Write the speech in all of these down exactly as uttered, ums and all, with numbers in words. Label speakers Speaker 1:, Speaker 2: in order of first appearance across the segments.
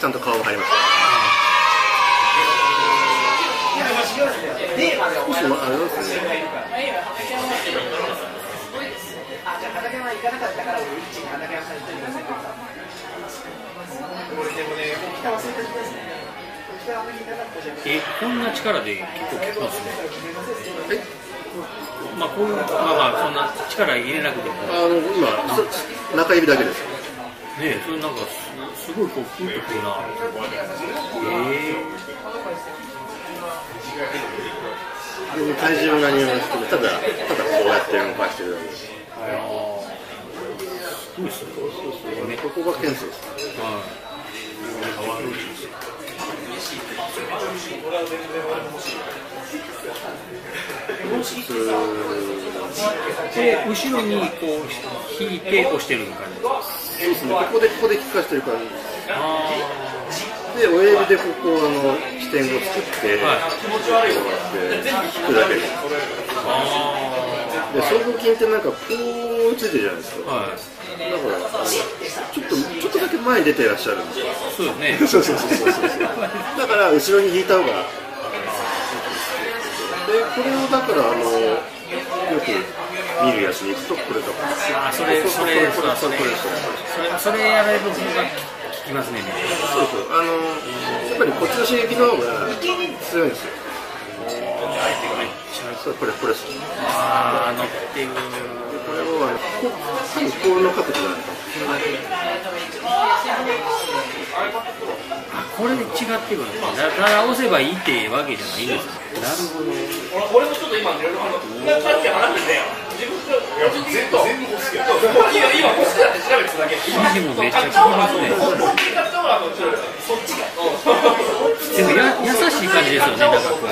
Speaker 1: ちゃんと顔も入りました。少しもあれですね。
Speaker 2: え、こんな力で結構効きますね。え、まあこういうまあまあそんな力入れなくても。
Speaker 1: あの今中指だけです。
Speaker 2: ねえ、それなんかすごいこうプッとくるな。え
Speaker 1: えー。体重も何もないですけど、ただただこうやって動かしてるだけです。
Speaker 2: すごいですね。
Speaker 1: ここが検査です。はい。
Speaker 3: で後ろにこう引いて押してる感じですか。
Speaker 1: そうですね。ここでここで効かしてる感じです。で親指でここあの支点を作って、はい、こうやって引くだけです。で僧帽筋ってなんかこうついてるじゃないですか。はい、だからちょっとちょっとだけ前に出てらっしゃるんですよ。
Speaker 2: そうですね。
Speaker 1: そうそうそうそうそう。だから後ろに引いた方が。でこれをだからあのよく見るやつに行くとこれとか。
Speaker 2: あそれそれそれそれそれやられる方が効きますね。
Speaker 1: そうそうあのやっぱりこっちの刺激の方が強いんですよ。そうこれこれです。
Speaker 2: ああ乗ってる。
Speaker 1: これをこうこうの角度じゃないか。
Speaker 2: あこれで違ってくるんですね。だから押せばいいってわけじゃないんですね。なるほど。
Speaker 4: 俺もちょっと今いろいろ話して話してね。自分で全部全部欲しい。今欲しくなって調べてただけ。
Speaker 2: でもめっちゃ効きますね。
Speaker 4: そっちが。
Speaker 2: でもや優しい感じですよね。なんかこう。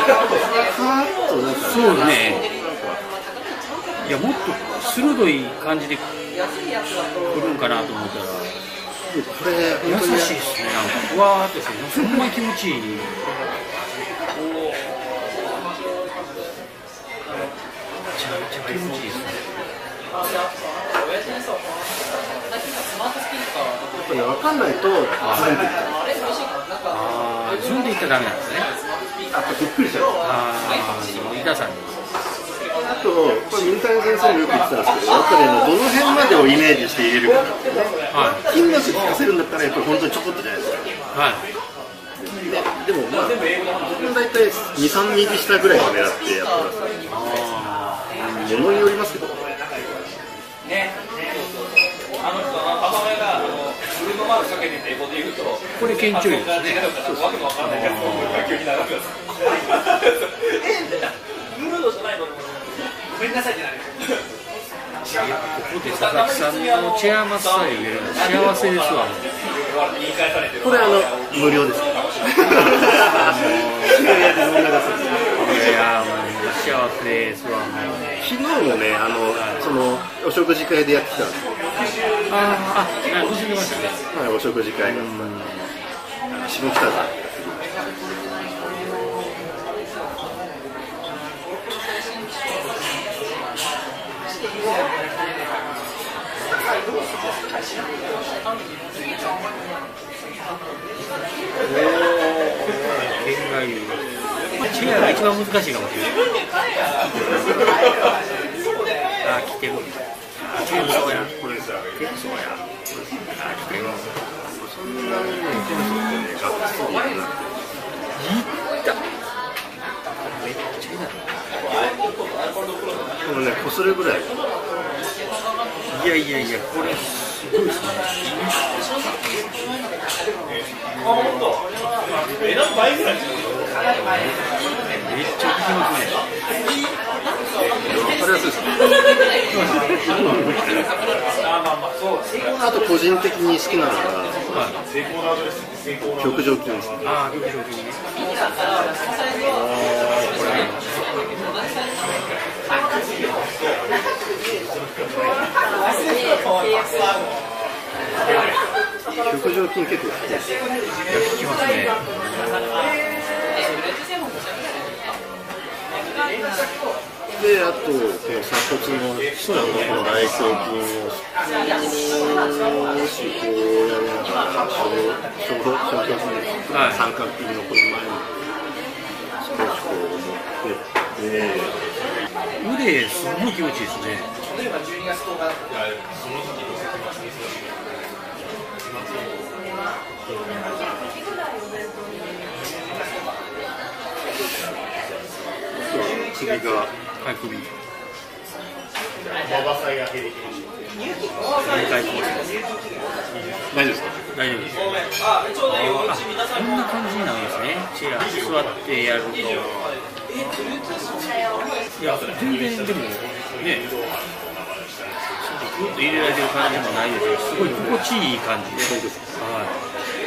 Speaker 2: そうね。いやもっと鋭い感じで来るんかなと思ったら。
Speaker 1: これ
Speaker 2: 優しいですね。なんかふわーっとしてそんな気持ちいい。めちゃめちゃ気持ちいいですね。
Speaker 1: 分かんないとズンっていっちゃう。
Speaker 2: ああ、ズンでいったらダメなんですね。
Speaker 1: あ、びっくりしちゃう。
Speaker 2: ああ、痛さに。
Speaker 1: あと、これ水谷先生もよく言ってたんですけど、やっぱりあのどの辺までをイメージして入れるかってね。はい。筋膜効かせるんだったらやっぱり本当にちょこっとじゃないですか。はい。で、でもまあ僕も大体に、さんミリ下ぐらいを狙ってやってます。ものによりますけど。ね。
Speaker 4: あの人の母親がブルーノマールかけてて英語で言うと、
Speaker 2: これ顕著ですね。
Speaker 4: わけのわかんないやつを急に長くなった。ブルーノじゃないの。ごめんなさいじゃない。
Speaker 2: ここで佐々木さんのチェアマッサージを入れるの幸せですわ。
Speaker 1: これあの無料です。い
Speaker 2: やもう幸せですわ。
Speaker 1: 昨日もねあのそのお食事会でやってたんです。
Speaker 2: あああご知りましたね。
Speaker 1: はいお食事会が下北沢。
Speaker 2: チェアが一番難しいかもしれない。あ、来てる。あ、結構や。これ結構や。あ、来てる。そんなにね、ガッツリやな。いった。めっちゃいいな。
Speaker 1: これね、こするぐらい。
Speaker 2: いやいやいや、これすごいですね。
Speaker 4: あ、本当。え、何倍ぐらい？
Speaker 2: めっちゃ効きますね。
Speaker 1: わかりやすいですね。あと個人的に好きなのが、極上筋ですね。
Speaker 2: ああ、極上筋ね。
Speaker 1: 極上筋結構好きです。
Speaker 2: 効きますね。
Speaker 1: でで、あとこの鎖骨の下のこの大胸筋を少しこうやりながら小小胸筋、三角筋のこの前に少しこう持ってって、
Speaker 3: 腕すごい気持ちいいですね。
Speaker 1: 首が、は
Speaker 3: い、首。
Speaker 1: 大丈夫ですか？
Speaker 3: 大丈夫です。あ、こんな感じなんですね。チェア座ってやると。いや、全然でもね、グッと入れられてる感じもないですし、すごい心地いい感じです。はい。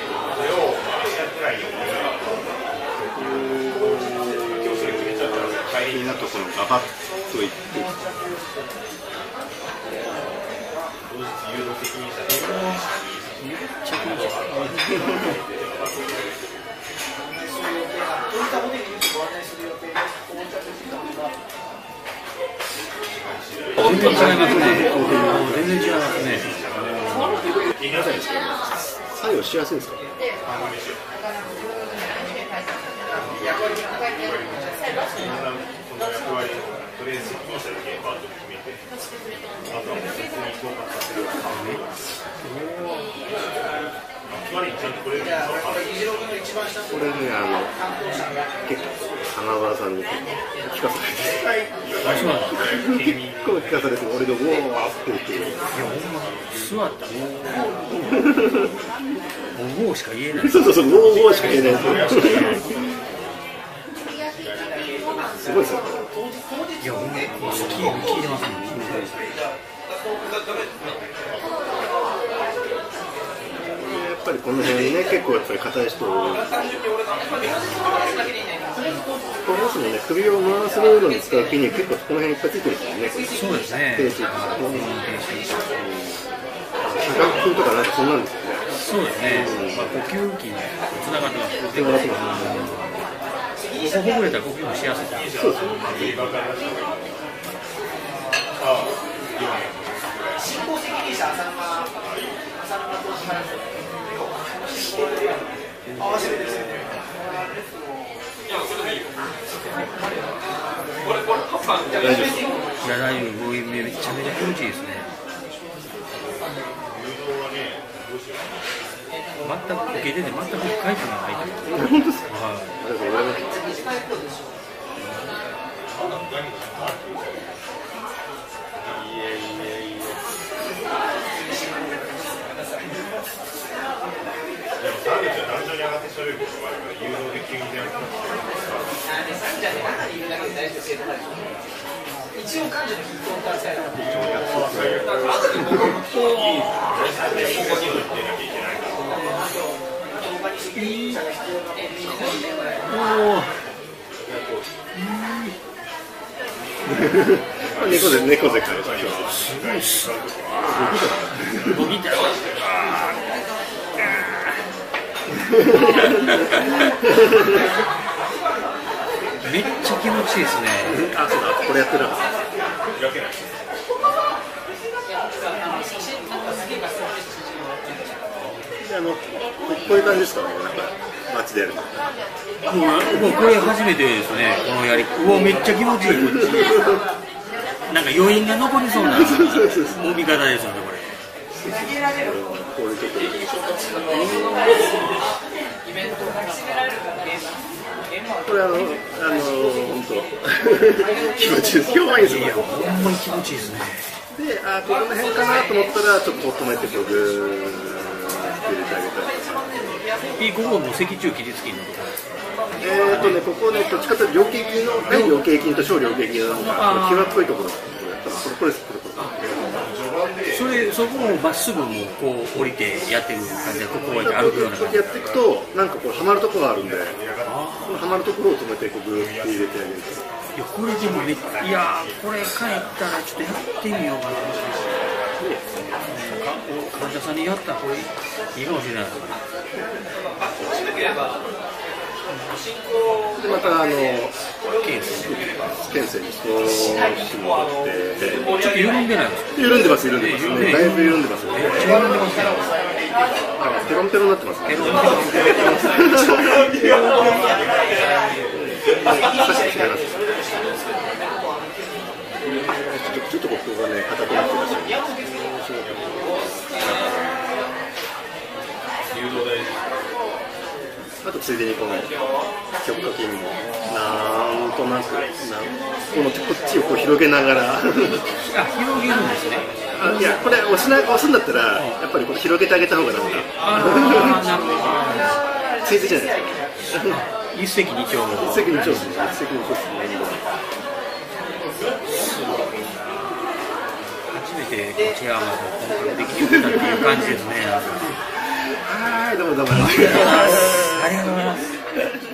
Speaker 1: 気になったところガバッといって。
Speaker 3: 全然違いますね。全然違いますね。
Speaker 1: 作業しやすいですか？これね、あの結構花場さんに聞かされて、結構聞かされて、俺のウォーって言って、いや
Speaker 3: 座ったウォーしか言えない。
Speaker 1: そうそうそう、ウォーウォーしか言えない。すごいですよ。
Speaker 3: いや、もうスキーが効いてますね。
Speaker 1: やっぱりこの辺ね、結構やっぱり硬い人多い。これもしもね、首を回すのに使う筋肉、結構この辺いっぱいついてるんですよね。
Speaker 3: そうですね。
Speaker 1: 低筋、下顎筋とかなんかそんなんですよね。
Speaker 3: そうですね。まあ呼吸筋につながってます。つながってます。ここほぐれたら呼吸もしやすい。
Speaker 1: そうですね。進行責任者浅沼浅沼投資家合わせるですよね。大丈夫です。
Speaker 3: いや、大丈夫。めちゃめちゃ気持ちいいですね。全く受けてて全く不快感がないと思う。
Speaker 1: 本当ですか？はい。ありがとうございます。いやいやいや。でもサービスは壇上に上がって喋ることがあるから誘導で急に出る。一応感情の筆頭からされたので、猫で猫で返しましょう。すごいっす。
Speaker 3: ボギター。めっちゃ気持ちいいですね。
Speaker 1: あ、そうだ、これやってなかった。あの、こういう感じですかね、なんか街でやるの。
Speaker 3: もうこれ初めてですね、このやり。うわ、めっちゃ気持ちいい。なんか余韻が残りそうな揉み方ですよね、これ。
Speaker 1: こういうところ。これあの、あの、本当気持ちいいです。今日はいいですよ。
Speaker 3: ほんまに気持ちいいですね。
Speaker 1: で、あ、ここの辺かなと思ったら、ちょっと止めてこうグーッと入れてあげたりとか。
Speaker 3: え、ここも脊柱起立筋のところですか？
Speaker 1: えーとね、ここね、どっちかというと両頸筋の、大両頸筋と小両頸筋のなんか際っこいところ。これです、これこれ。
Speaker 3: それ、そこをまっすぐもこう降りてやってる感じで、ここを歩くような感じ
Speaker 1: でやっていくと、なんかこうはまるところがあるんで、このはまるところを止めてこうグーッと入れてあげる。
Speaker 3: いや、これでもね、いやこれ帰ったらちょっとやってみようかな。患者さんにやったらこれいいかもしれない。
Speaker 1: でまたあの
Speaker 3: ケンセ
Speaker 1: 県政に少し戻って
Speaker 3: ちょっと緩んでないですか？
Speaker 1: 緩んでます緩んでます、ね、だいぶ緩んでますよね。
Speaker 3: めっちゃ緩んでますね。
Speaker 1: あペロンペロンになってますね。
Speaker 3: ペロンペロンペロン
Speaker 1: ちょっとここがね硬くなってますよね。あとついでにこの極化筋もなんとなくなんこのこっちをこう広げながら
Speaker 3: あ、広げるんですね。
Speaker 1: あいやこれ押しな押すんだったらやっぱりこう広げてあげた方がなんか
Speaker 3: ああ、なるほど。
Speaker 1: ついでじゃないですか。
Speaker 3: 一石二鳥の。
Speaker 1: 一石二鳥ですね。一石二鳥ですね。
Speaker 3: 初めてこちらまで本格的に読んだっていう感じですね。
Speaker 1: はい、どうもどうも。
Speaker 3: ありがとうございます。